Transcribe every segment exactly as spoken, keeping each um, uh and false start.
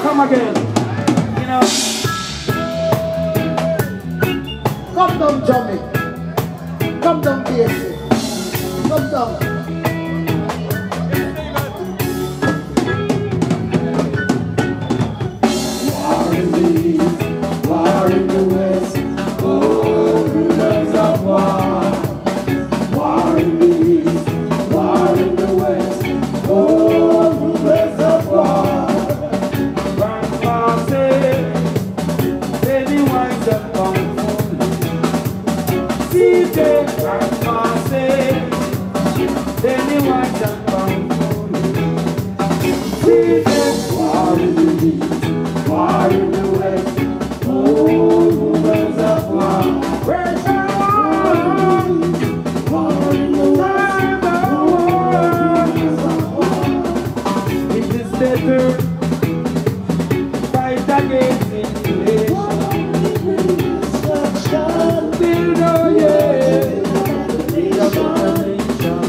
come again. You know. Come down, Johnny. Come down, B S C. Come down. War in the east, war in the west. Oh, rumors of war. War in the east, war in the west. Oh, rumors of war. Grandpa said, baby, winds up on C J, Grandma said, then you want to come. C J, War in the east, war in the west. Oh, rumors of war. where's the war? War in the west. It is better fight against inflation. Build a yeah, build a nation.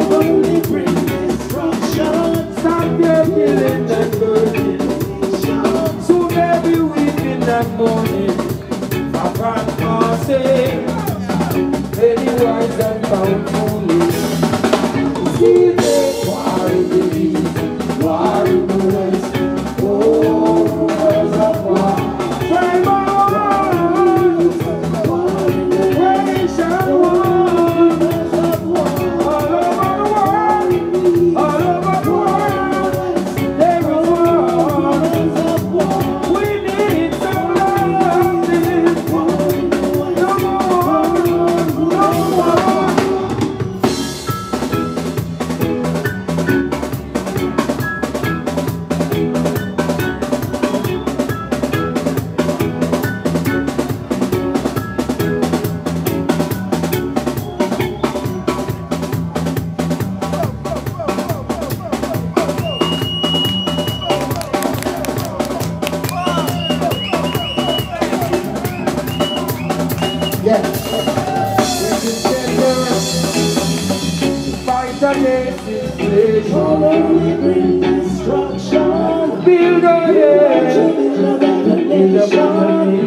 Stop your killing and burning. Soon every weekend and morning, my grandma say, very wise and bountiful. See the War in the east, war in the west. Oh, rumors of war. time on, War in the nation one, all over the world, all over the world, there is war. We need some love, no more, no more. Yes. It is better to fight against inflation. Only bring destruction. Build a yeah, build a better nation.